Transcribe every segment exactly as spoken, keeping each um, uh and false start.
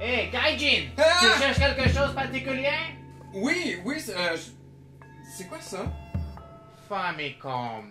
Hé, hey, Gaijin! Ah! Tu cherches quelque chose de particulier? Oui, oui, c'est euh, je- c'est quoi ça? Famicom.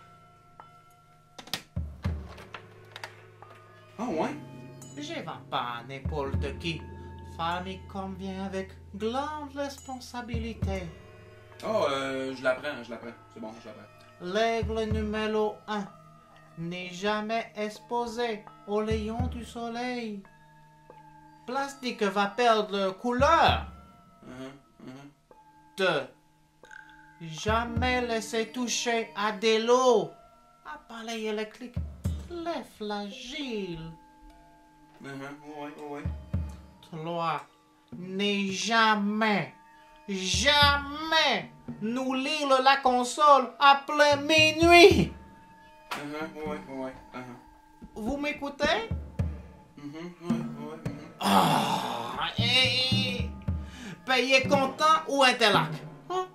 Ah ouais? Je vends pas à n'importe qui. Famicom vient avec grande responsabilité. Oh, euh, je l'apprends, je l'apprends. C'est bon, je l'apprends. L'aigle numéro un n'est jamais exposé aux rayons du soleil. Plastique va perdre couleur. Uh-huh, uh-huh. Deux. Jamais laisser toucher à de l'eau. Appareil électrique très fragile. Uh-huh, ouais, ouais, ouais. Trois. Ne jamais, jamais nous lire la console après minuit. Uh-huh, ouais, ouais, uh-huh. Vous m'écoutez? Mhm, ouais, ouais, mhm. Ah, et payer comptant ou Interac? Hein?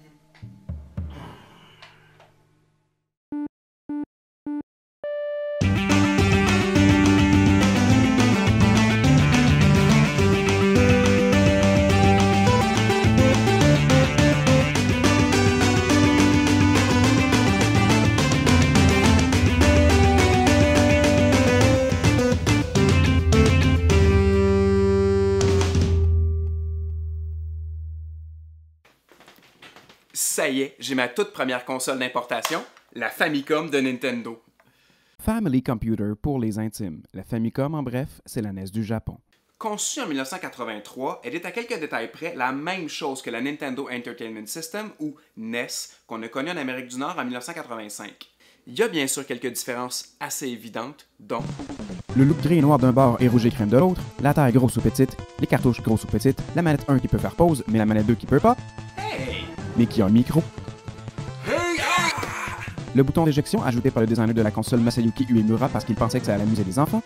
Ça y est, j'ai ma toute première console d'importation, la Famicom de Nintendo. Family Computer pour les intimes. La Famicom, en bref, c'est la N E S du Japon. Conçue en mille neuf cent quatre-vingt-trois, elle est à quelques détails près la même chose que la Nintendo Entertainment System ou N E S qu'on a connue en Amérique du Nord en mille neuf cent quatre-vingt-cinq. Il y a bien sûr quelques différences assez évidentes, dont Le look gris et noir d'un bord et rouge et crème de l'autre, la taille grosse ou petite, les cartouches grosses ou petites, la manette un qui peut faire pause, mais la manette deux qui peut pas, Hey! mais qui a un micro, Hey! Ah! le bouton d'éjection ajouté par le designer de la console Masayuki Uemura parce qu'il pensait que ça allait amuser les enfants.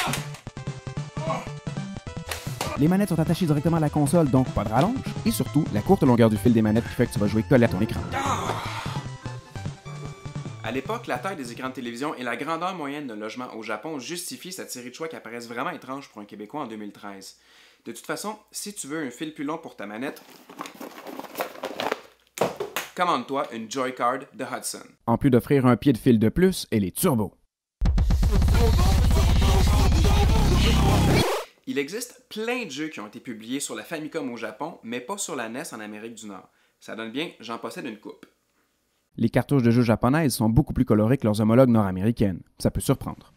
Les manettes sont attachées directement à la console, donc pas de rallonge. Et surtout, la courte longueur du fil des manettes qui fait que tu vas jouer collé à ton écran. À l'époque, la taille des écrans de télévision et la grandeur moyenne d'un logement au Japon justifient cette série de choix qui apparaissent vraiment étranges pour un Québécois en deux mille treize. De toute façon, si tu veux un fil plus long pour ta manette, commande-toi une Joy-Card de Hudson. En plus d'offrir un pied de fil de plus, elle est turbo. Il existe plein de jeux qui ont été publiés sur la Famicom au Japon, mais pas sur la N E S en Amérique du Nord. Ça donne bien, j'en possède une coupe. Les cartouches de jeux japonaises sont beaucoup plus colorées que leurs homologues nord-américaines. Ça peut surprendre.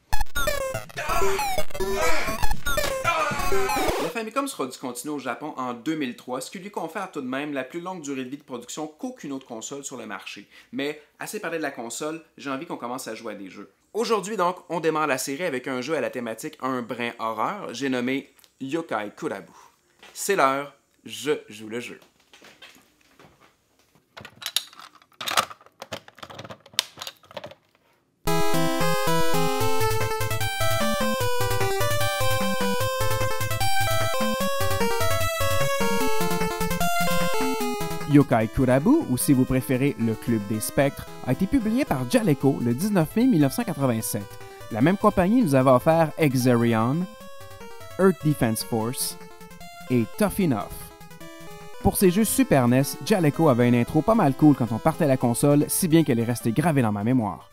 La Famicom sera discontinuée au Japon en deux mille trois, ce qui lui confère tout de même la plus longue durée de vie de production qu'aucune autre console sur le marché. Mais, assez parlé de la console, j'ai envie qu'on commence à jouer à des jeux. Aujourd'hui donc, on démarre la série avec un jeu à la thématique un brin horreur, j'ai nommé Yokai Kurabu. C'est l'heure, je joue le jeu. Yokai Kurabu, ou si vous préférez le Club des Spectres, a été publié par Jaleco le dix-neuf mai mille neuf cent quatre-vingt-sept. La même compagnie nous avait offert Exerion, Earth Defense Force et Tough Enough. Pour ces jeux Super N E S, Jaleco avait une intro pas mal cool quand on partait la console, si bien qu'elle est restée gravée dans ma mémoire.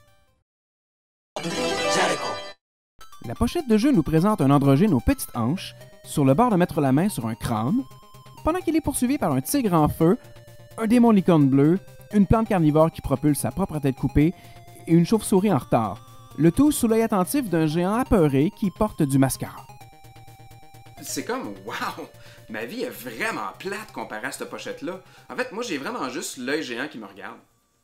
La pochette de jeu nous présente un androgyne aux petites hanches, sur le bord de mettre la main sur un crâne, pendant qu'il est poursuivi par un tigre en feu, un démon licorne bleu, une plante carnivore qui propulse sa propre tête coupée et une chauve-souris en retard. Le tout sous l'œil attentif d'un géant apeuré qui porte du mascara. C'est comme, wow! Ma vie est vraiment plate comparée à cette pochette-là. En fait, moi, j'ai vraiment juste l'œil géant qui me regarde.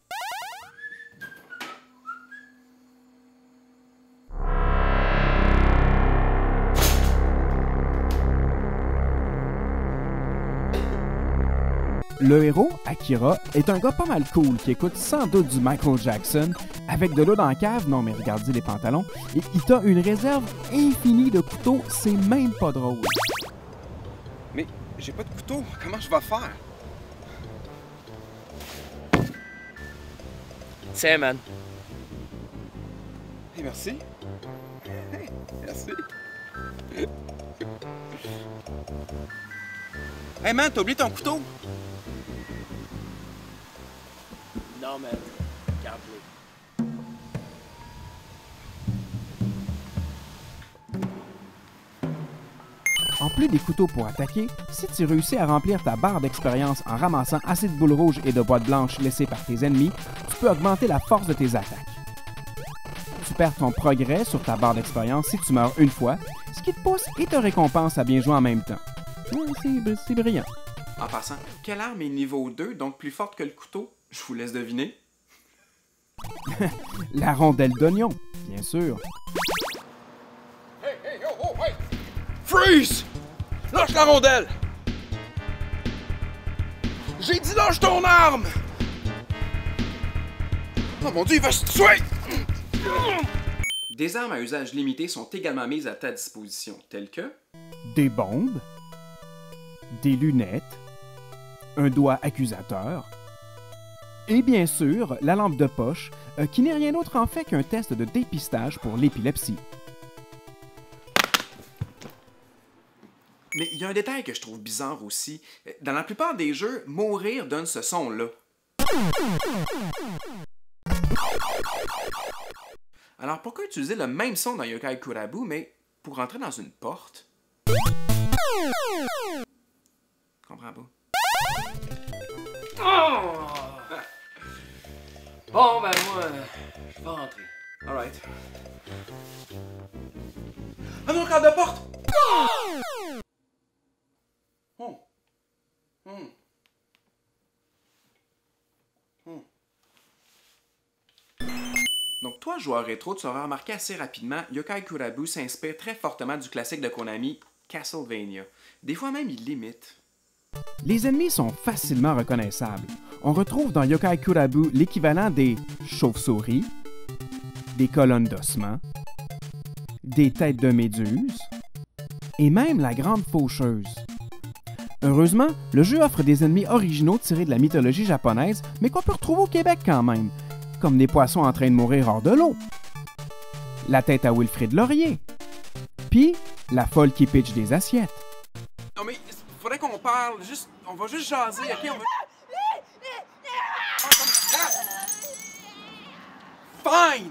Le héros, Akira, est un gars pas mal cool qui écoute sans doute du Michael Jackson. Avec de l'eau dans la cave, non mais regardez les pantalons, et il t'a une réserve infinie de couteaux, c'est même pas drôle. Mais j'ai pas de couteau, comment je vais faire? Tiens, man. Hey, merci. Hey, merci. Hey man, t'as oublié ton couteau? Non, man. Garde-le. En plus des couteaux pour attaquer, si tu réussis à remplir ta barre d'expérience en ramassant assez de boules rouges et de boîtes blanches laissées par tes ennemis, tu peux augmenter la force de tes attaques. Tu perds ton progrès sur ta barre d'expérience si tu meurs une fois, ce qui te pousse et te récompense à bien jouer en même temps. Ouais, c'est, c'est brillant. En passant, quelle arme est niveau deux, donc plus forte que le couteau? Je vous laisse deviner. La rondelle d'oignon, bien sûr. Hey, hey, oh, oh, hey! Freeze! Lâche la rondelle! J'ai dit lâche ton arme! Oh mon Dieu, il va se tuer! Des armes à usage limité sont également mises à ta disposition, telles que... Des bombes, des lunettes, un doigt accusateur, et bien sûr, la lampe de poche, euh, qui n'est rien d'autre en fait qu'un test de dépistage pour l'épilepsie. Mais il y a un détail que je trouve bizarre aussi. Dans la plupart des jeux, mourir donne ce son-là. Alors pourquoi utiliser le même son dans Yokai Kurabu, mais pour entrer dans une porte? Je comprends pas. Oh! Bon, ben moi, euh, je vais rentrer. Alright. Un autre cadre de porte! Oh. Hmm. Hmm. Donc toi, joueur rétro, tu auras remarqué assez rapidement, Yokai Kurabu s'inspire très fortement du classique de Konami, Castlevania. Des fois même, il l'imite. Les ennemis sont facilement reconnaissables. On retrouve dans Yokai Kurabu l'équivalent des chauves-souris, des colonnes d'ossements, des têtes de méduses et même la grande faucheuse. Heureusement, le jeu offre des ennemis originaux tirés de la mythologie japonaise, mais qu'on peut retrouver au Québec quand même, comme des poissons en train de mourir hors de l'eau, la tête à Wilfrid Laurier, puis la folle qui pitch des assiettes. Non mais, faudrait qu'on parle, juste, on va juste jaser, ok? On va... Fine!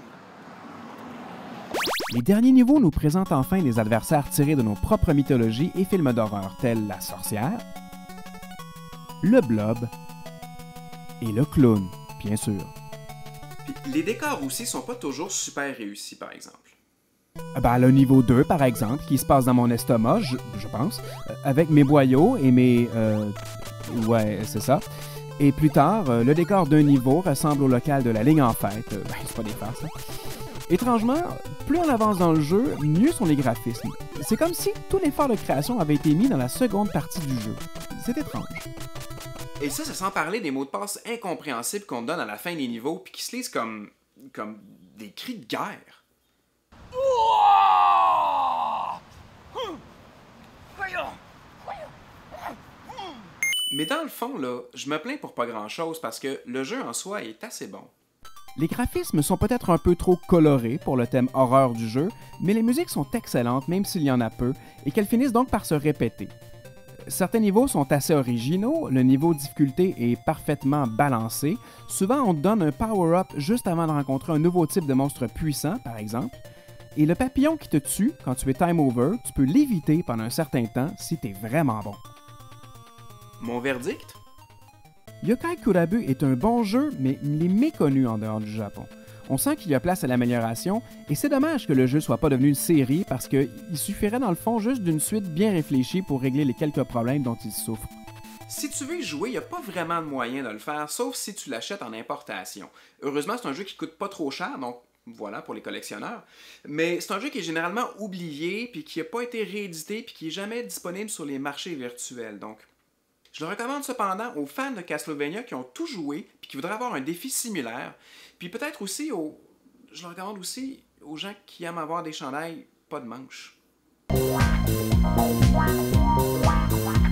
Les derniers niveaux nous présentent enfin des adversaires tirés de nos propres mythologies et films d'horreur tels la sorcière, le blob et le clown, bien sûr. Puis, les décors aussi sont pas toujours super réussis, par exemple. Ben, le niveau deux, par exemple, qui se passe dans mon estomac, je, je pense, avec mes boyaux et mes... Euh, ouais, c'est ça. Et plus tard, euh, le décor d'un niveau ressemble au local de la ligne en fête. Euh, ben, c'est pas des farces, hein. Étrangement, plus on avance dans le jeu, mieux sont les graphismes. C'est comme si tout l'effort de création avait été mis dans la seconde partie du jeu. C'est étrange. Et ça, c'est sans parler des mots de passe incompréhensibles qu'on donne à la fin des niveaux puis qui se lisent comme... comme des cris de guerre. Mais dans le fond, là, je me plains pour pas grand-chose parce que le jeu en soi est assez bon. Les graphismes sont peut-être un peu trop colorés pour le thème horreur du jeu, mais les musiques sont excellentes même s'il y en a peu, et qu'elles finissent donc par se répéter. Certains niveaux sont assez originaux, le niveau de difficulté est parfaitement balancé, souvent on te donne un power-up juste avant de rencontrer un nouveau type de monstre puissant, par exemple, et le papillon qui te tue, quand tu es time over, tu peux l'éviter pendant un certain temps si t'es vraiment bon. Mon verdict? Yokai Kurabu est un bon jeu, mais il est méconnu en dehors du Japon. On sent qu'il y a place à l'amélioration, et c'est dommage que le jeu soit pas devenu une série parce qu'il suffirait dans le fond juste d'une suite bien réfléchie pour régler les quelques problèmes dont il souffre. Si tu veux y jouer, il n'y a pas vraiment de moyen de le faire, sauf si tu l'achètes en importation. Heureusement, c'est un jeu qui coûte pas trop cher, donc voilà pour les collectionneurs. Mais c'est un jeu qui est généralement oublié, puis qui n'a pas été réédité, puis qui n'est jamais disponible sur les marchés virtuels, donc... Je le recommande cependant aux fans de Castlevania qui ont tout joué puis qui voudraient avoir un défi similaire. Puis peut-être aussi aux... Je le recommande aussi aux gens qui aiment avoir des chandails pas de manches.